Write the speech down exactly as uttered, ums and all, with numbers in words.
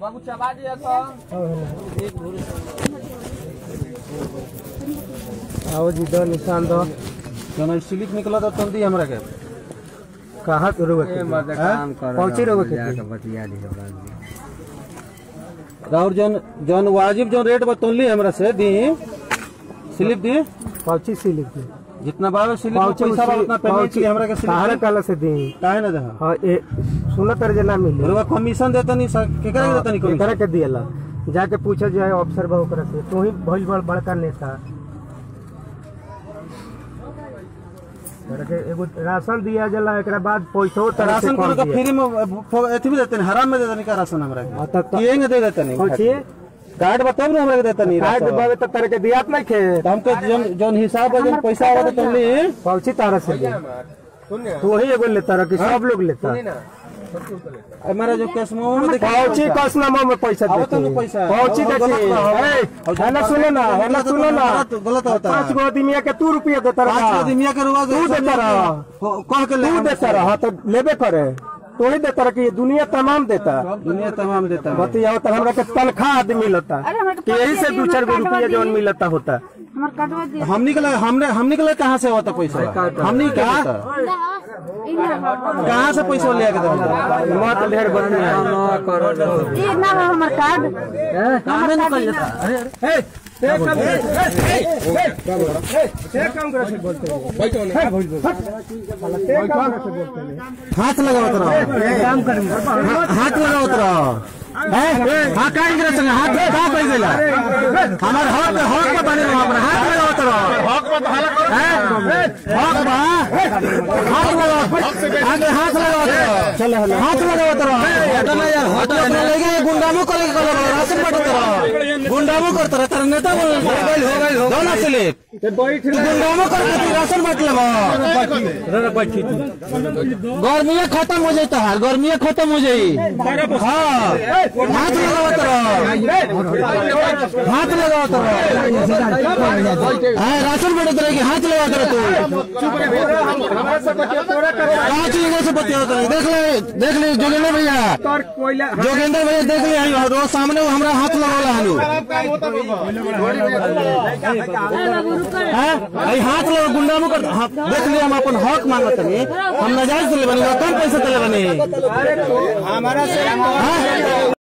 बाबू चबा दिया था आओ जी दो निशान दो जन स्लिप निकला तो तुम दी हमरा के कहाँ तो रोके पहुंची रोके और जन जन वाजिब जो रेट बतौली हमरा से दी स्लिप दी पहुंची स्लिप दी जितना बाबा स्लिप पैसा बा उतना पेमेंट की हमरा के सहारा काला से दी काहे ना दे हां ए सुना तर जना मिले रुआ कमीशन देता नहीं केकरा के देता नहीं कमीशन केकरा के दियला जाके पूछे जो है अफसर बा ओकरा से तू ही भइल बड़ बड़का नेता एगो राशन दिया जला एकरा बाद पैसो राशन को तो फ्री में एथि भी देते हैं हराम में देते नहीं का राशन हमरा के किएंगे दे देते नहीं पूछिए कार्ड बताओ ना हमरा के देता नहीं कार्ड बाबे तो तरह के दियात नहीं खे हमको जोन जोन हिसाब है जोन पैसा आवा तो तुमली पहुंची तारा से तू ही एगो लेता रहा कि सब लोग लेता हमारा जो कसमो में देखा पहुंची कसमो में पैसा देते हैं पैसा पहुंची देखिए है ना सुनो ना है ना सुनो ना गलत होता है पांच गो आदमी के तू रुपया देता रहा पांच आदमी के रुआ तू देता रहा कह के तू देता रहा तो लेबे करे तो ही देता रहा कि दुनिया तमाम देता दुनिया तमाम देता बतियाओ तो हमरा के तनख्वाह आदमी मिलता यही से दो चार गो रुपया जो मिलता होता हम निकले हमने हम निकले कहाँ से होता पैसा हमने कहा कहाँ से पैसा ले के मत ढेर बतिया ये ना हमर कार्ड कहाँ में निकल जाता अरे हाथ लगावत रहो हाथ लगावत रहो हाँ का इंग्रेस हाथ का कोई गेला हमार हक हक पे बने रहो अपना हाथ लगावत रहो हक पे हला हक बा हक लगा आगे हाथ लगावत रहो चल हाथ लगावत रहो इतना यार हाथ लगा लेके गुंडामो करे करे राशन बांटत रहो गुंडामो करत रहो तेरे नेता बोल हो गइल हो गइल दोनों स्लिप ते बैठ गुंडामो करके राशन बांट ले रे बैठी तू गर्मी खत्म हो जाता है गर्मी खत्म हो जाई हां हाथ लगावत रहो हाथ लगावत रहो हां राशन बांटत रहे हाथ लगावत रहो तू पांच से बतिया देख ले देख ले जोगेंद्र भैया जोगेंद्र भैया देख ले रोज सामने हमरा हाथ लगावला हनु हाथ लगा गुंडा में कर देख लिया हम अपन हक मांगत नहीं हम नाजायज ले बनी कम पैसे ले बनी हमारा